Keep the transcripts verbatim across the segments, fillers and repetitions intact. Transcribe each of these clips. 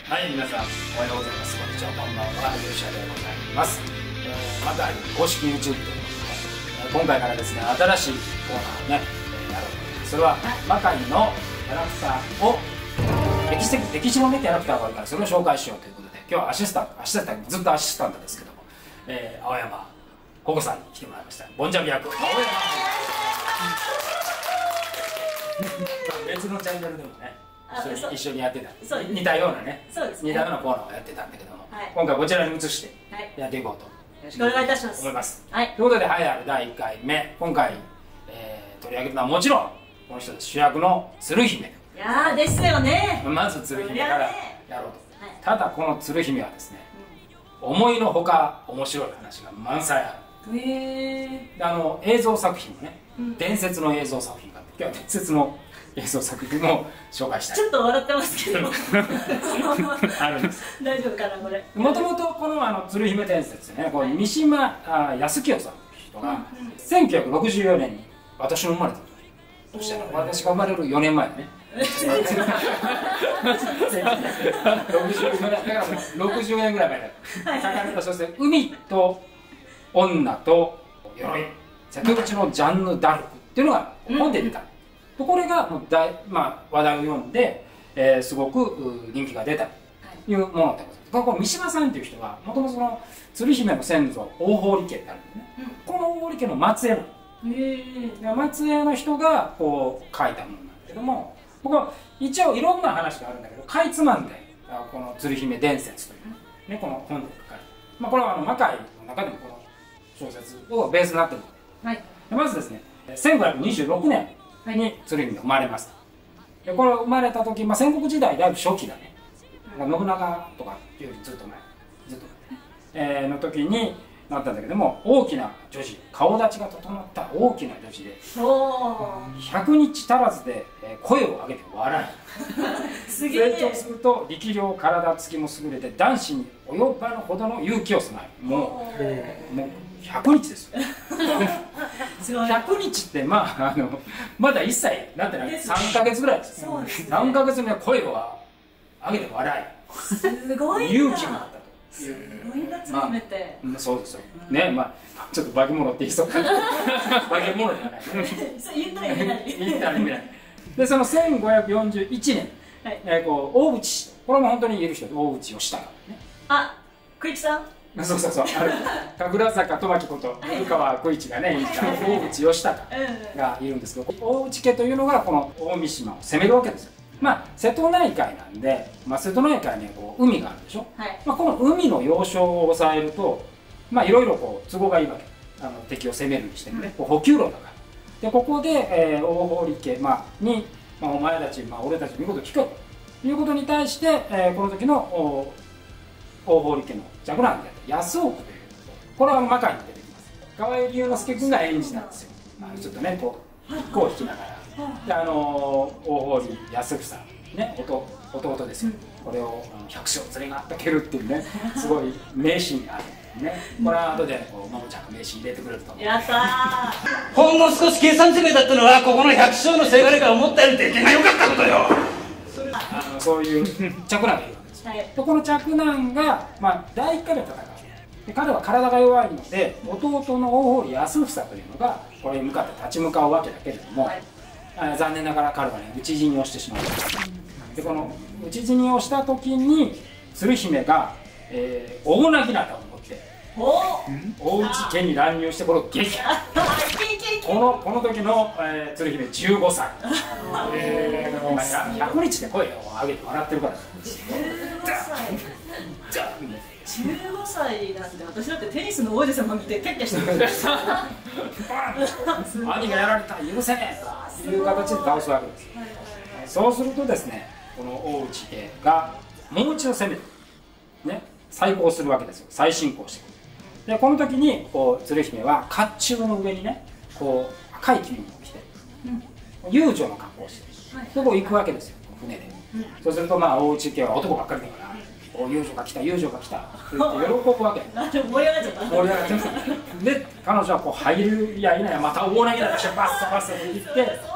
はい、皆さんおはようございます。こんにちは、こんばんは。勇者でございます。えー、また公式 YouTube ということで、今回からですね、新しいコーナーをね、えー、やろうと思います。それは魔界のキャラクターを歴史的歴史のねキャラクターがあるからそれを紹介しようということで、今日はアシスタントアシスタントずっとアシスタントですけども、えー、青山ココさんに来てもらいました。ボンジャビ役青山別のチャンネルでもね一緒に一緒にやってた、似たようなね似たようなコーナーをやってたんだけども、はい、今回こちらに移してやっていこうと、はい、よろしくお願いいたします思います。 はい、 ということで、栄えあるだいいっかいめ、今回、えー、取り上げるのはもちろんこの人です。主役の鶴姫。 いやーですよね。 まず鶴姫からやろうと、はい、ただこの鶴姫はですね、うん、思いのほか面白い話が満載ある。へえ。あの映像作品もね、うん、伝説の映像作品があって、今日は伝説の映像作品も紹介したい。 ちょっと笑ってますけどあるんです。 大丈夫かなこれ。 もともとこのあの鶴姫伝説ね、こう三島康清さんという人がせんきゅうひゃくろくじゅうよねんに私の生まれた時としたら、私が生まれるよねんまえだね。ろくじゅうねんだからろくじゅうねんぐらい前だ。はい、そして海と女と鎧、瀬戸内のジャンヌ・ダルクっていうのが本で出た。うん、これがもう大、まあ、話題を読んで、えー、すごく人気が出たというものでございます。この三島さんっていう人はもともとその鶴姫の先祖大堀家ってあるんでね、うん、この大堀家の末裔なの。末裔の人がこう書いたものなんだけども、僕は一応いろんな話があるんだけど、かいつまんでこの鶴姫伝説という、ね、この本で書かれて、まあ、これはあの魔界の中でもこの小説をベースになっているので、はい、でまずですねせんごひゃくにじゅうろくねんに鶴姫が生まれます。でこれ生まれた時、まあ、戦国時代だいぶ初期だね、信長とかよりずっと前ずっと前、えー、の時になったんだけども、大きな女児、顔立ちが整った大きな女児でひゃくにち足らずで声を上げて笑い成長すると力量体つきも優れて男子に及ばぬほどの勇気を備える。もうもうひゃくにちですよひゃくにちってまああのまだいっさいなってないさんかげつぐらいです。さんかげつには声を上げて笑い、 すごい勇気があった。 すごいな鶴姫って。 そうですよね。まあちょっと化け物って言いそうかな化け物じゃない言ったら意味ない言ったら意味ない。でそのせんごひゃくよんじゅういちねん、えこう大内氏、これも本当に言える人で大内義高ね。 あ、小市さん。 そうそうそう、あれ神楽坂富木こと古川小市がね演じた大内義高がいるんですけど、大内家というのがこの大三島を攻めるわけですよ。まあ瀬戸内海なんで、まあ、瀬戸内海にはこう海があるでしょ、はい、まあこの海の要衝を抑えるとまあいろいろこう都合がいいわけ。あの敵を攻めるにしてもね、こう補給路だから。でここで、えー、大堀家、まあ、に、まあ、お前たち、まあ、俺たちの言うことを聞けということに対して、えー、この時のお大堀家の嫡男である安奥という、これは魔界に出てきます。河合龍之介君が演じたんですよ。まあ、ちょっとねこう一個を引きながら。であの大堀安房ね、弟, 弟ですよ、これを百姓連れがったけるっていうね、すごい名シーンがあるんでね、これは後でこうマモちゃんが名シーン入れてくれると思う。 やったーほんの少し計算違いだったのはここの百姓のせがれが思ったより出来が良かったことよ。 あのそういう嫡男がいるわけです、はい、でこの嫡男が、まあ、だいいっかいで戦う。で彼は体が弱いので弟の大堀安房というのがこれに向かって立ち向かうわけだけれども、はい、残念ながら彼はね討ち死にをしてしまう。でこの討ち死にをした時に鶴姫が、えー、大なぎなたを持って大内家に乱入してこれを撃破このこの時の、えー、鶴姫じゅうごさいえー、ひゃくにちで声を上げて笑ってるからじゅうごさいじゅうごさいなんて、私だってテニスの王子様見てキャッキャしてる兄がやられた許せねえという形で倒すわけです。そうするとですね、この大内家がもう一度攻める、ね、再興するわけですよ。再進行してくる。でこの時にこう鶴姫は甲冑の上にねこう赤い着物を着て、うん、遊女の格好をして、はい、でこう行くわけですよ船で、うん、そうするとまあ大内家は男ばっかりだから遊女が来た遊女が来たって喜ぶわけ。 盛り上がっちゃった。 盛り上がっちゃった。で彼女はこう入るやいなやまた大投げだとしてバッサバッサと言って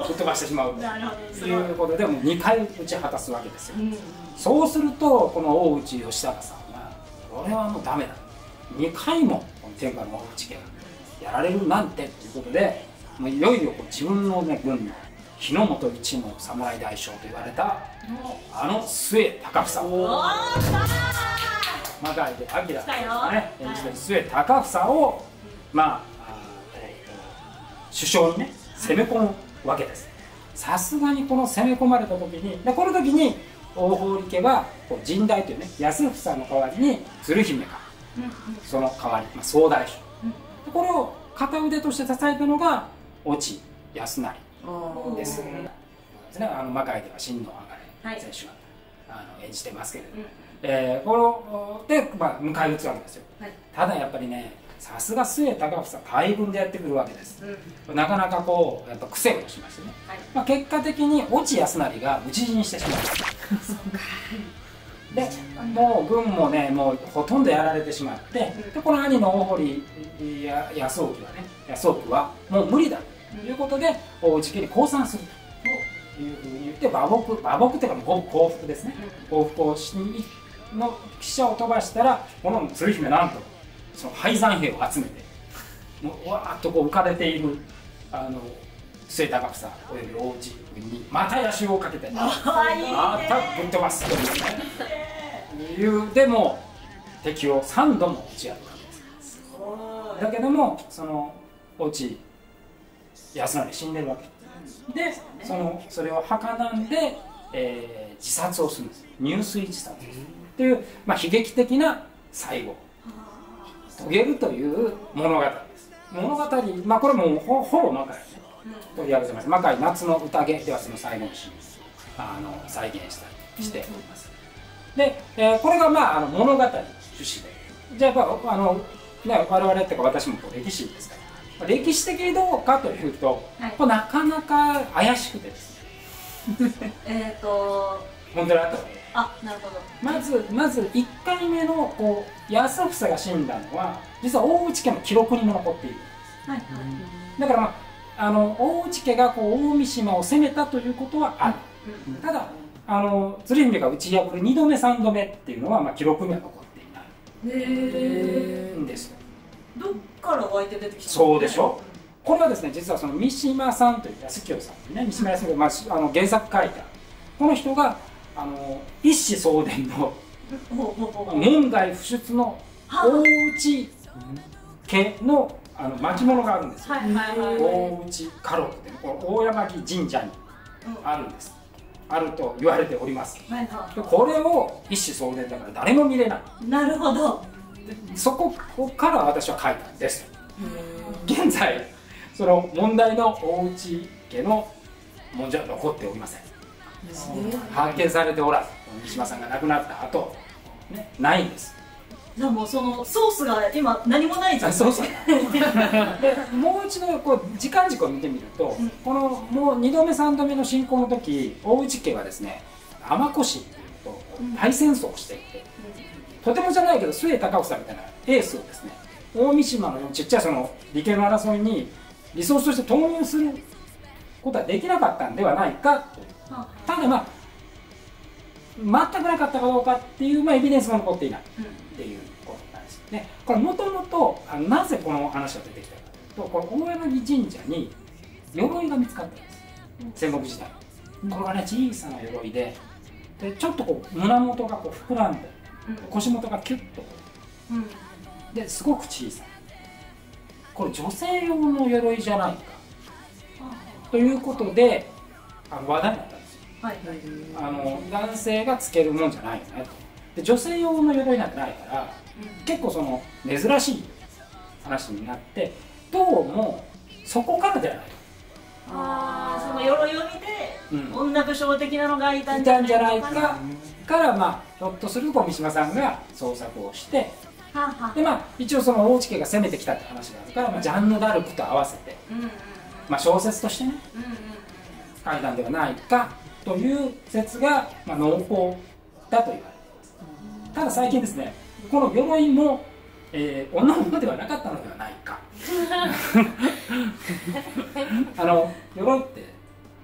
吹っ飛ばしてしまうとなるほど。 いうことでもうにかい打ち果たすわけですよ。 うん。 そうするとこの大内義孝さんはこれはもうダメだ、にかいもこの天下の大内家がやられるなんてということで、もういよいよこう自分の、ね、軍の日の本一の侍大将と言われたあの末高房をおー、来た魔界で明です来たよね演じてる末高房をまああ首相にね攻め込むわけです。さすがにこの攻め込まれた時にでこの時に大堀家はこう陣代というね安房の代わりに鶴姫がー。うんうん。 その代わり、まあ、総大将、でこれを片腕として支えたのが越智康成です。ですね、あの魔界では真の上がれ選手が、あの演じてますけれども、 うんえー、こので、まあ、迎え撃つわけですよ。 はい。 ただやっぱりねさすが末高房大軍でやってくるわけです。 うん。 なかなかこうやっぱ苦戦をしましてね、 はい。 まあ、結果的に越智康成が討ち死にしてしまいますでもう軍もねもうほとんどやられてしまって、でこの兄の大堀や康興はね康興はもう無理だということで大内家に降参するというふうに言って馬牧馬牧っていうかもう降伏ですね、降伏をしにの汽車を飛ばしたらこの鶴姫なんとその敗残兵を集めてもうわーっとこう浮かれているあの末高房および大内軍にまた夜襲をかけてまあいいねたぶっ飛ばすというねいうでも敵をさんども打ち破るわけです。 すごい。 だけどもその越智康成死んでるわけで、そのそれを儚んで、えー自殺をするんです。入水自殺をするっていう、まあ、悲劇的な最後を遂げるという物語です。物語、まあ、これもほほぼ魔界ね取り上げてます。魔界夏の宴ではその最後のシーンをあの再現したりしております。で、えーこれがまああの物語趣旨で、じゃあやっぱあの、ね、我々っていうか私もこう歴史ですから、歴史的にどうかというと、 はいこれなかなか怪しくてですねえっと、 本当にあったわけであ、なるほど。 まずまずいっかいめのこう安房が死んだのは実は大内家の記録にも残っている。 はい。 だから、まあ、あの大内家がこう大三島を攻めたということはある、 うんただあの鶴姫が打ち破るにどめさんどめっていうのは、まあ、記録には残っていないへんですよ。 どっから湧いて出てきたの？ そうでしょ。これはですね実はその三島さんという安清さんね、三島康清、まあ、あの原作書いたこの人があの一子相伝のほうほうほうほう。 門外不出の大内家のあの巻物があるんですよ。 はいはいはい。 大内家禄ってこの大山木神社にあるんです。あると言われております。 はいはでこれを一子相伝だから誰も見れない。 い。なるほど。 そこから私は書いたんです。現在その問題の大内家の文字は残っておりません。発見されておらず、三島さんが亡くなった後、ね、ないんです。 じゃあもうそのソースが今何もないじゃん。 そうそうでもう一度こう時間軸を見てみると、うん、このもうにどめさんどめの侵攻の時大内家はですね尼子っていうと大戦争をしていて、うん、とてもじゃないけど末高房みたいなエースをですね大三島のちっちゃいその利権の争いにリソースとして投入することはできなかったんではないかと。ただまあ全くなかったかどうかっていう、まあ、エビデンスが残っていないっていうことなんですよね。これもともとなぜこの話が出てきたかというと、この大柳神社に鎧が見つかったんです、戦国時代。これはね小さな鎧で、でちょっとこう胸元がこう膨らんで、腰元がキュッとこうですごく小さい。これ女性用の鎧じゃないかということであの話題になったんですよ。はいはい、あの男性がつけるもんじゃないよねと。で女性用の鎧なんてないから、うん、結構その珍しい話になって、どうもそこからではない。 ああ、その鎧を見て、うん、女武将的なのがいたんじゃないかから、まあひょっとすると三島さんが捜索をして、はあはあ、でまあ一応その大内家が攻めてきたって話があるから、まあ、ジャンヌ・ダルクと合わせて、うんうんうん、まあ小説としてね、うんうん、書いたんではないかという説が、まあ、濃厚だと言われています。ただ最近ですね、この鎧も、えー、女物ではなかったのではないかあの鎧って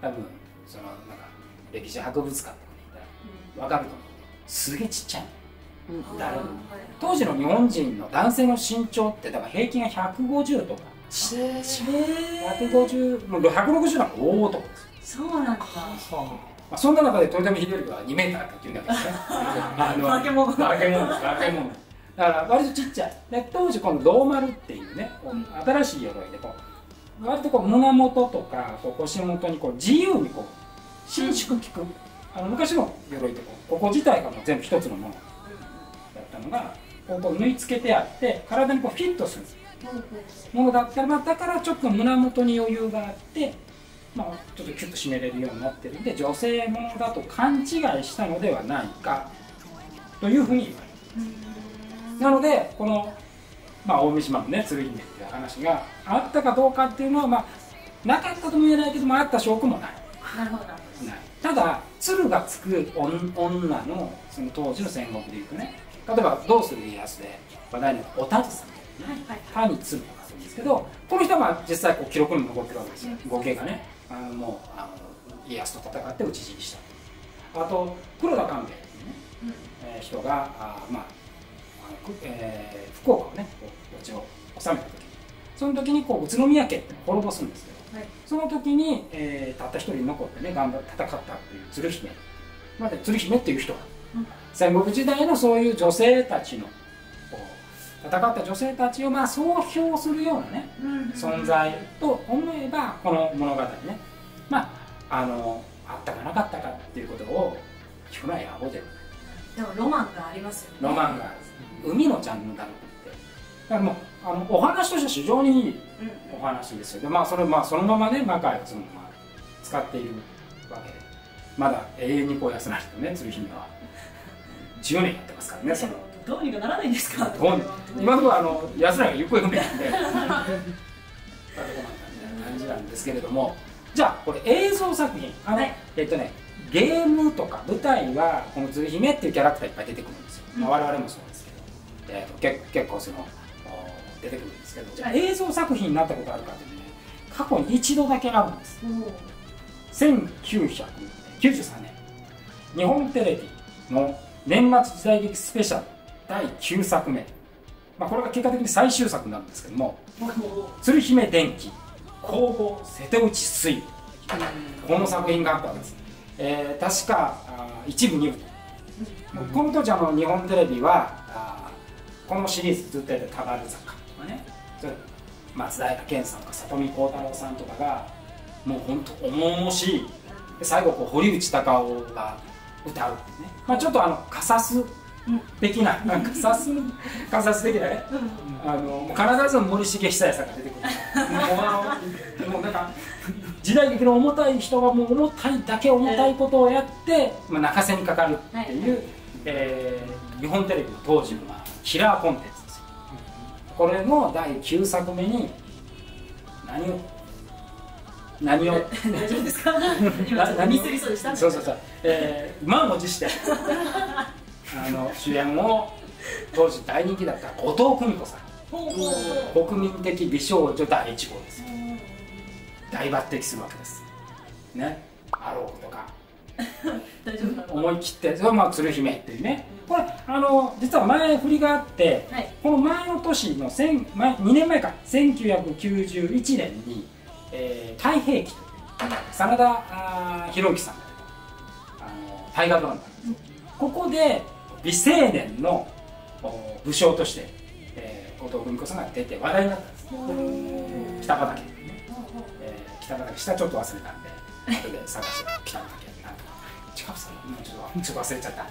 多分そのなんか歴史博物館とかにいたら分かると思うけど、すげえちっちゃいの。誰も当時の日本人の男性の身長ってだから平均がひゃくごじゅうとかひゃくごじゅう、もうひゃくろくじゅうなんか大男ですよ。 そうなんだ。 まあ、そんな中で豊臣秀頼はにメーターって言うんだけどね。あの化け物化け物化け物だから割とちっちゃい。で当時この銅丸っていうね、新しい鎧でこう割とこう胸元とかこう腰元にこう自由にこう伸縮効く、あの昔の鎧ってこうここ自体がもう全部一つのものだったのがこうこう縫い付けてあって体にこうフィットするものだったら、まあ、だからちょっと胸元に余裕があって、まあ、ちょっとキュッと締めれるようになってるんで女性ものだと勘違いしたのではないかというふうに言われる。なのでこの、まあ、大三島のね鶴姫っていう話があったかどうかっていうのは、まあ、なかったとも言えないけどもあった証拠もない。 なるほど。 ないただ鶴がつく女のその当時の戦国でいうとね、例えば「どうする家康」で話題のお田地さん、谷鶴とかするんですけど、この人は実際こう記録に残ってるわけですよ。合計がね、あのもうあの家康と戦って討ち死にした。あと黒田官兵衛っていうね、うんえー、人があまああの、えー、福岡をね土地を治めた時、その時にこう宇都宮家って滅ぼすんですけど、はい、その時に、えー、たった一人残ってね頑張って戦ったという鶴姫、まあ、鶴姫っていう人が、うん、戦国時代のそういう女性たちの戦った女性たちをまあ総評するようなね、うん、存在と思えばこの物語ね、まああのあったかなかったかっていうことを聞くのは野暮ではない。 でもロマンがありますよね。 ロマンがある。海のジャンルだろうって。だからもうあのお話としては非常にいいお話ですよ。でまあそれまあそのままね魔界をそのまま使っているわけで、まだ永遠にこう安成とね鶴姫はじゅうねんやってますからね。そのどうにかならないんですか。 今のところあの安らが行方不明なんで感じなんですけれども、じゃあこれ映像作品あの、はい、えっとねゲームとか舞台はこの鶴姫っていうキャラクターいっぱい出てくるんですよ、うんまあ、我々もそうですけど、えー、と結結構その出てくるんですけど、じゃあ映像作品になったことあるかというとね過去に一度だけあるんです。せんきゅうひゃくきゅうじゅうさんねん日本テレビの年末時代劇スペシャルだいきゅうさくめ、まあ、これが結果的に最終作になるんですけども「鶴姫伝記公募瀬戸内水」この作品があったんです、えー、確かあ一部二部と、うん、この当時あの日本テレビはあこのシリーズずっとやってた「田原坂」とかね、それ松平健さんとか里見幸太郎さんとかがもう本当重々しい、最後こう堀内孝雄が歌うってね、まあ、ちょっとあのカサス的な、うん、カサスカサス的なね、うん、あのもう必ず森重久彌さんが出てくるもうもうなんか時代劇の重たい人がもう重たいだけ重たいことをやって、まあ、泣かせにかかるっていう、はいえー、日本テレビの当時の、まあ、キラーコンテンツですよ、うん、これのだいきゅうさくめに何を何を大丈夫ですか？今ちょっとミスりそうでした。 そうそうそう、えー、満を持してあの主演を当時大人気だった後藤久美子さん、国民的美少女だいいち号ですよ。大抜擢するわけですね。アローとか大丈夫か思い切ってそれはまあ鶴姫っていうね、これあの実は前振りがあって、はい、この前の年のにねんまえかせんきゅうひゃくきゅうじゅういちねんにえー、太平記という真田広之さんがあの大河ドラマなんですよ。ここで美青年の武将として、えー、後藤久美子さんが出て話題になったんです。北畠、ねえー、北畠下ちょっと忘れたんで後で探して北畠なんとか近くさんちょっとちょっと忘れちゃった、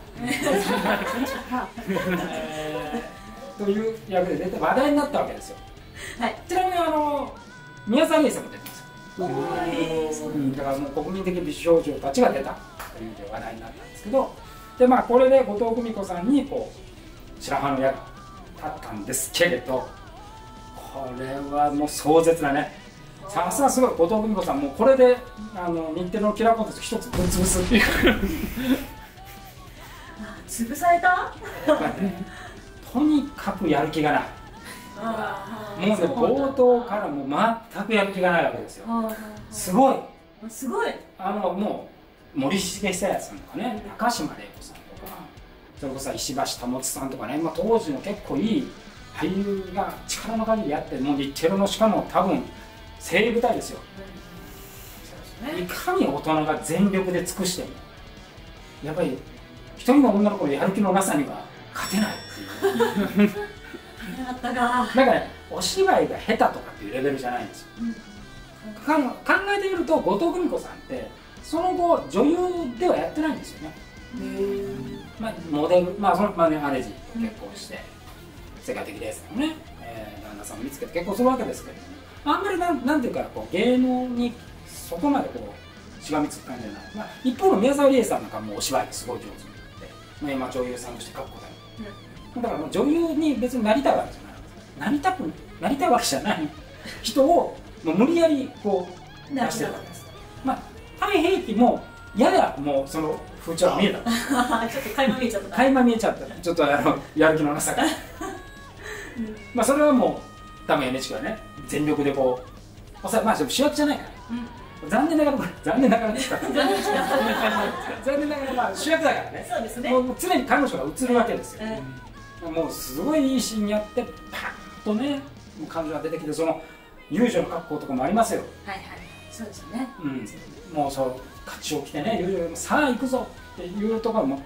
えー、という役で出て話題になったわけですよ、はい、ちなみにあの宮沢りえさんも出てますよ、うん、だからもう国民的美少女たちが出たという話題になったんですけど、でまあこれで後藤久美子さんにこう白羽の矢が立ったんですけれど、これはもう壮絶なね、さすがすごい後藤久美子さんもうこれであの日テレのキラーコンテンツ一つぶっ潰すっていう潰されたとにかくやる気がない。もうね冒頭からもう全くやる気がないわけですよ。すごいすごい。 あのもう森重久彌さんとかね、高島礼子さんとか、それこそ石橋保さんとかね、まあ、当時の結構いい俳優が力の限りやって、もう日テレのしかも多分精鋭部隊ですよ。いかに大人が全力で尽くしてもやっぱり一人の女の子のやる気のなさには勝てないっていう。 だったか。 だからね、お芝居が下手とかっていうレベルじゃないんですよ。かん考えてみると後藤久美子さんってその後女優ではやってないんですよね。まあ、モデル、まあそのまあね、アレジと結婚して、うん、世界的レースのね、えー、旦那さんを見つけて結婚するわけですけども、あんまりなん、なんていうかこう芸能にそこまでこうしがみつく感じじゃない。まあ、一方の宮沢りえさんなんかもうお芝居ですごい上手になって、まあ、今女優さんとしてかっこいい、うん、だからもう女優に別になりたいわけじゃない、なりたくなりたいわけじゃない人をもう無理やりこう出してるわけです。まあ太平記もややもうその風潮が見えた。ちょっと垣間見えちゃった。 垣間見えちゃった。ちょっとあのやる気のなさが。うん、まあそれはもう多分 エヌエイチケー はね全力でこう、まあでも主役じゃないから。うん、残念ながらこれ残念ながらですから。残念ながらまあ主役だからね。そうですね。もう常に彼女が映るわけですよ。うん、もうすごいいいシーンやってパッとね、もう彼女が出てきてその遊女の格好とかもありますよ。 はいはい。そうですよね。 うん。もうそう勝ちを着てね、遊女がさあ行くぞっていうところも。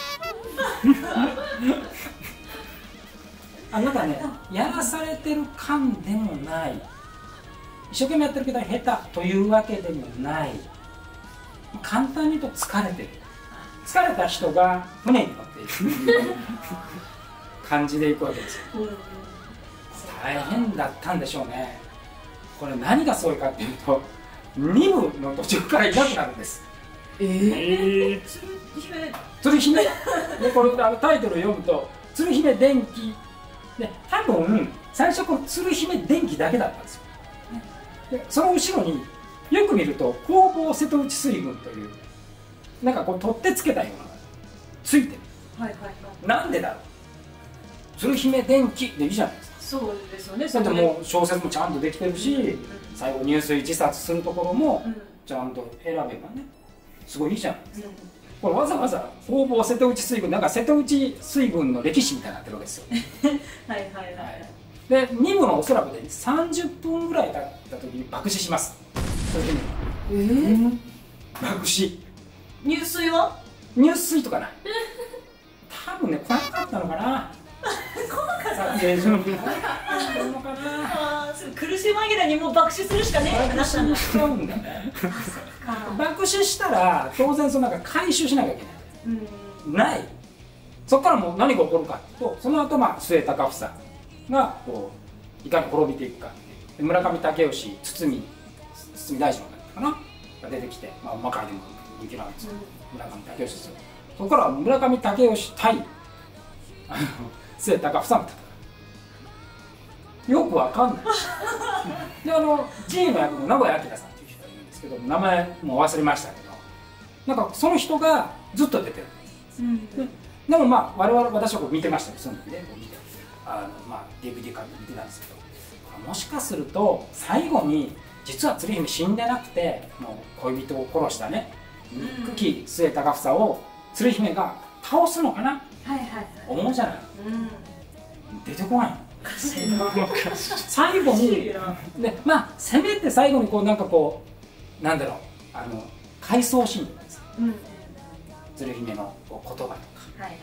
あ、なんかね、やらされてる感でもない、一生懸命やってるけど下手というわけでもない、簡単に言うと疲れてる、疲れた人が船に乗っている感じでいくわけですよ。大変だったんでしょうね。これ何がすごいかっていうと、に部の途中からいなくなるんです。えー、鶴姫でこれあのタイトルを読むと「鶴姫電気」で多分最初この鶴姫電気だけだったんですよ。でその後ろによく見ると「弘法瀬戸内水軍」というなんかこう取ってつけたようなのがついてる。はいはいはい、なんでだろう、鶴姫電気でいいじゃないですか。 そうですよね。 だってもう小説もちゃんとできてるし、うん、最後入水自殺するところもちゃんと選べばねすごいいいじゃないですか。これわざわざ弘法瀬戸内水軍、なんか瀬戸内水軍の歴史みたいになってるわけですよ。はいはいはい、はい、でに部のおそらくでさんじゅっぷんぐらい経った時に爆死します。そういうふうに、えー、爆死。 入水は入水とかない多分ね怖かったのかな。 怖かった撮影所の怖かったのかな。 苦し紛れにもう爆死するしかねえ。 爆死しちゃうんだね。爆死したら当然そのなんか回収しなきゃいけない、うん、ない。そこからもう何が起こるかと、その後まあ末高房がこういかに滅びていくか。村上武義、堤堤大臣のかなが出てきて、まあ魔界でも人気なんですよ、うん、村上武義ですよ。そこから村上武義対あの末高房の戦い、よくわかんないであの G の役の名古屋明さんっていう人がいるんですけど、名前もう忘れましたけど、なんかその人がずっと出てるんです、うん、で, でもまあ我々私はこう見てましたね、その時ね見てあの、まあ、ディーブイディー から見てたんですけど、もしかすると最後に実は鶴姫死んでなくてもう恋人を殺したね憎き末高房を鶴姫が倒すのかな、はいはいはい、思うじゃない、うん、出てこないの最後にで、まあせめて最後にこうなんかこうなんだろう、あの回想シーンです、うん、鶴姫のこう言葉とか、はいはい、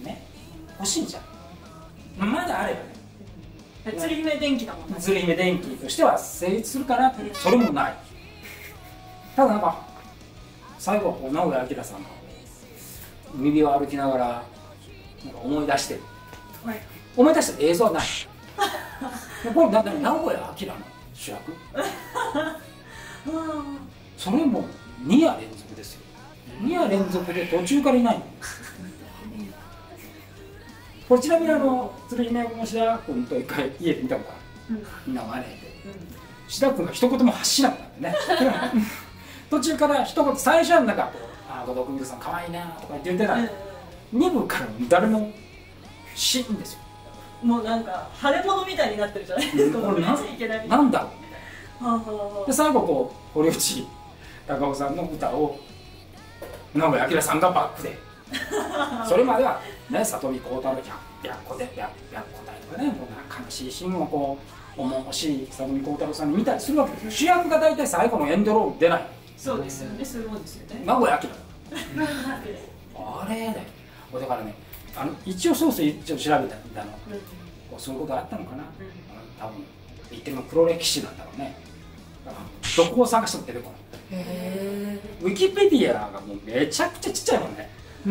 ね欲しいじゃん、まだあればね、 うん、鶴姫電気だもんね。 鶴姫電気としては成立するかなって、それもない。ただなんか最後こう名古屋明さんが指を歩きながらなんか思い出してる、はい、思い出した映像はないこれだって名古屋明の主役それもに夜連続ですよ。に夜連続で途中からいないのこれちなみにあの鶴姫の志田君と一回家で見たことある、うん、みんな招いて、うん、志田君が一言も発しなくなってね途中から一言、最初はなんかこう「ああ後藤久美子さんかわいいな」とか言ってたら、うん、に部から誰も死んですよ。 もうなんか腫れ物みたいになってるじゃないですか。これなんだろうみたいな。で最後こう堀内高尾さんの歌を名古屋明さんがバックでそれまではね里見幸太郎白虎で白虎隊とかねもう悲しいシーンをこう重々しい里見幸太郎さんに見たりするわけですよ。主役が大体最後のエンドロール出ない。 そうですよね、そういうもんですよね。 名古屋明あれだよ。だからねあの一応ソース一応調べたんだの、うん、そういうことあったのかな、うん、多分言っても黒歴史なんだろうね。だからどこを探しても出てこない。へー。ウィキペディアがもうめちゃくちゃちっちゃいもんね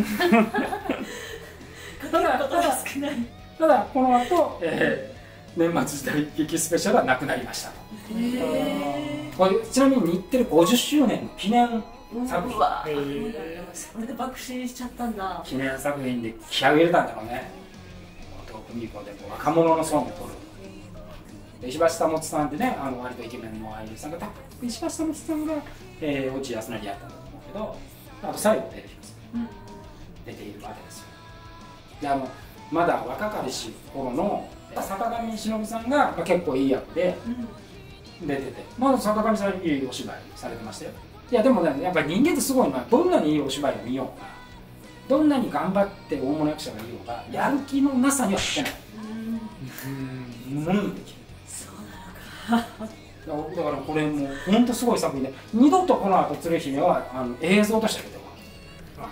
ただただ少ない。ただこの後、えー、年末時代劇スペシャルはなくなりましたと。これちなみに日テレごじゅっしゅうねんの記念作品。うわ、 それで爆死しちゃったんだ。 記念作品で気合を入れたんだろうね。後藤久美子でも若者のソングを撮る。石橋保さんってね、あの割とイケメンの俳優さんが、石橋保さんが、えー、落合康成やったんだと思うけど、あと最後出てきます、うん、出ているわけですよ。であのまだ若かりし頃の坂上忍さんが、まあ、結構いい役で出てて、まあ、坂上さんいいお芝居されてましたよ。いやでもね、やっぱり人間ってすごいのは、どんなにいいお芝居を見ようが、どんなに頑張って大物役者がいようが、やる気のなさには勝てない。うん、うんできる。そうなのか。だからこれもう本当すごい作品で、二度とこの後鶴姫はあの映像として出てこない。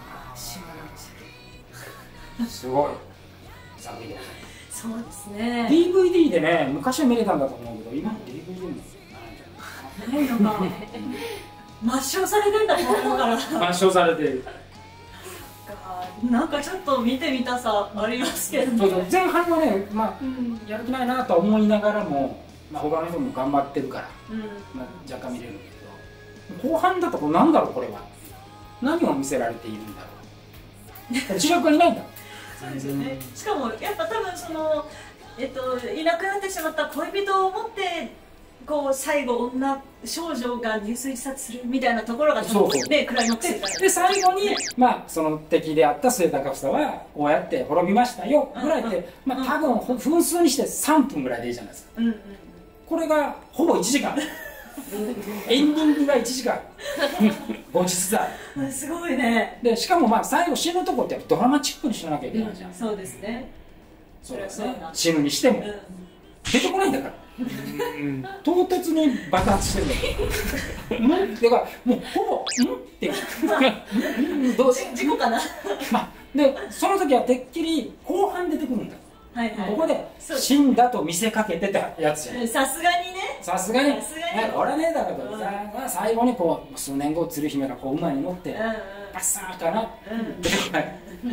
すごい作品でございます。 そうですね。 ディーブイディー でね、昔は見れたんだと思うけど、今の ディーブイディー もないのか。抹消されてんだと思うから。 抹消されてる。 なんかちょっと見てみたさありますけど、ね、 そうそう前半はね、まあ、うん、やる気ないなとは思いながらも、まあ、他の人も頑張ってるから、うん、まあ、若干見れるけど、後半だとこうなんだろうこれは何を見せられているんだろう主役はいないんだそうですよね。しかもやっぱ多分その、えっと、いなくなってしまった恋人を持ってこう最後女少女が入水自殺するみたいなところがそうそうでクライマックスで、 で最後に、まあ、その敵であった末高房はこうやって滅びましたよぐらいで、まあ、多分分数にしてさんぷんぐらいでいいじゃないですか、うんうん、これがほぼいちじかんエンディングがいちじかん後日だすごいね。 でしかもまあ最後死ぬとこってドラマチックに死ななきゃいけないじゃん、うん、 そうですね。 そうですね、死ぬにしても、うん、出てこないんだから唐突に爆発してるんだよだからもうほぼ「ん?」っていうどう事故かなでその時はてっきり後半出てくるんだ、はいはい、ここで死んだと見せかけてたやつじゃん。 さすがにねさすがに俺はねだけどさ、うん、最後にこう数年後鶴姫がこう馬に乗って「パッサーかな」出てこない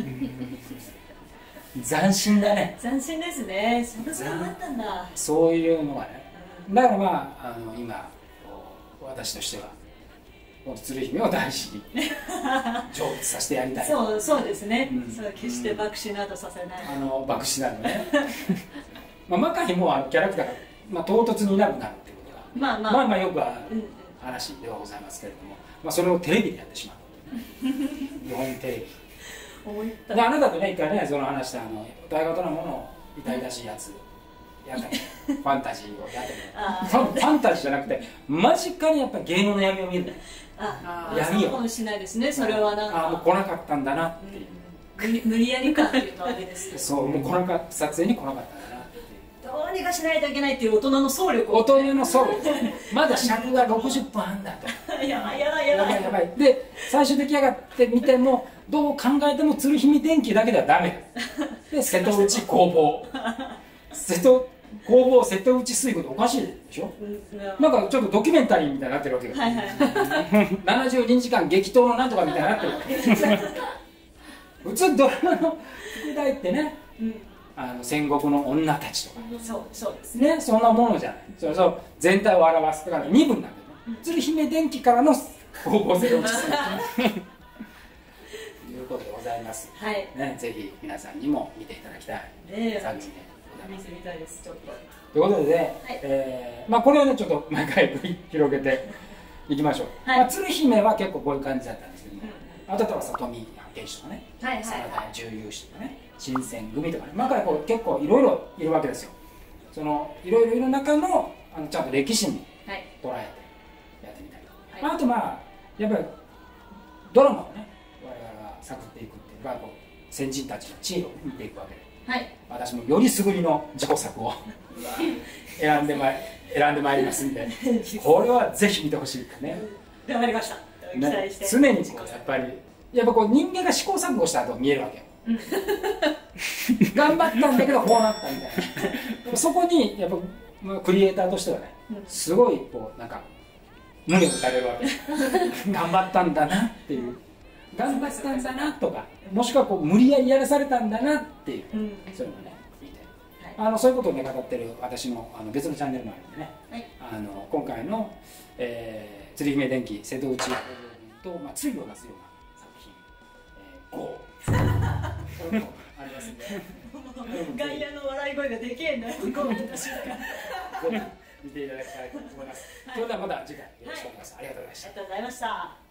斬新だね。 斬新ですね。そんなことあったんだ。 そういうのはね。だからまあ、あの今私としては鶴姫を大事に成仏させてやりたい。 そうそうですね、うん、そう決して爆死などさせない、 あの爆死などねまあマカヒもあのキャラクターが、まあ、唐突にいなくなるっていうことがまあまあまあまあよくある話ではございますけれども、まあ、それをテレビでやってしまう日本テレビで、あなたとね一回ねその話したあの大型なものを痛々しいやつやったりファンタジーをやってるファンタジーじゃなくて間近にやっぱり芸能の闇を見るね。 ああ闇をそうかもしれないですね。それはなんかああもう来なかったんだなっていう、 うん、無理やりかっていうとあれですけどそうもう来なかった撮影に来なかったんだなっていうどうにかしないといけないっていう大人の総力大人の総力まだ尺がろくじゅっぷんあんだとやばいやばいやばいやばいで最終出来上がってみてもどう考えても鶴姫電機だけではダメだで瀬戸内工房瀬戸工房瀬戸内水軍っておかしいでしょ、うん、なんかちょっとドキュメンタリーみたいになってるわけよ、はいはい、ななじゅうにじかん激闘のなんとかみたいになってるわけ普通ドラマの副題ってね、うん、あの戦国の女たちとかそうそうですね、そんなものじゃない。そうそう全体を表すだからにぶんなんだよね、うん、鶴姫電機からの工房瀬戸内水軍ということでございます、はいね、ぜひ皆さんにも見ていただきたい作品で見てみたいですちょっと。 ということで、ねはいえーまあ、これをねちょっと毎回広げていきましょう、はいまあ、鶴姫は結構こういう感じだったんですけども、うん、あとは里見八犬士とかね真田重勇士とかね新選組とかね毎回こう結構いろいろいるわけですよ。そのいろいろいる中のあのちゃんと歴史に捉えてやってみたりとか、はい、あとまあやっぱりドラマをね我々が探っていくっていうかこう先人たちの知恵を見ていくわけで、 はい、 私もよりすぐりの自己作を選んでまい選んでまいりますんで、これはぜひ見てほしいってね。 頑張りました。期待して、 ね、常にこうやっぱりやっぱこう人間が試行錯誤した後見えるわけよ。うん、頑張ったんだけどこうなったみたいな。そこにやっぱクリエイターとしてはね、すごいこうなんか胸を打たれるわけ。頑張ったんだなっていう。頑張ったんだなとか、もしくはこう無理やりやらされたんだなっていう、うん、そういうのをね見て、はい、あのそういうことをね語ってる私のあの別のチャンネルもあるんでね、はい、あの今回の、えー、釣り姫電気瀬戸内と、まあ、釣りを出すような作品、えー、ゴーこれもありますんで外野の笑い声がでけえんだよ、ゴー出た瞬間見ていただきたいと思います。はい、それではまた次回よろしくお願いします。はい、ありがとうございました。 ありがとうございました。